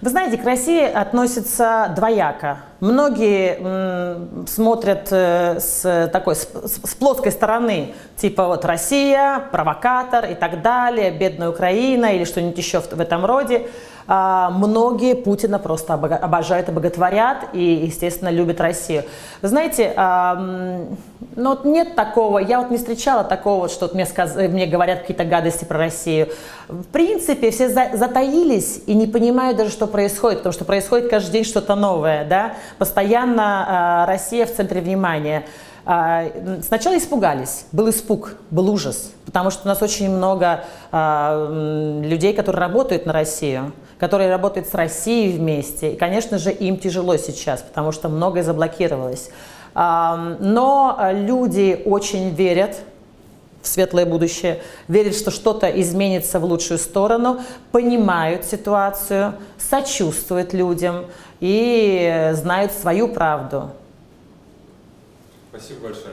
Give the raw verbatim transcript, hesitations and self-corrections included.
Вы знаете, к России относятся двояко. Многие м, смотрят э, с такой, с, с плоской стороны, типа вот Россия, провокатор и так далее, бедная Украина или что-нибудь еще в, в этом роде. А, многие Путина просто обожают и боготворят и, естественно, любят Россию. Вы знаете, а, ну, вот нет такого, я вот не встречала такого, вот, что вот мне, сказ, мне говорят какие-то гадости про Россию. В принципе, все за, затаились и не понимают даже, что происходит, потому что происходит каждый день что-то новое, да? Постоянно а, Россия в центре внимания. А, сначала испугались, был испуг, был ужас, потому что у нас очень много а, людей, которые работают на Россию, которые работают с Россией вместе, и, конечно же, им тяжело сейчас, потому что многое заблокировалось. А, но люди очень верят в светлое будущее, верят, что что-то изменится в лучшую сторону, понимают ситуацию, сочувствуют людям и знают свою правду. Спасибо большое.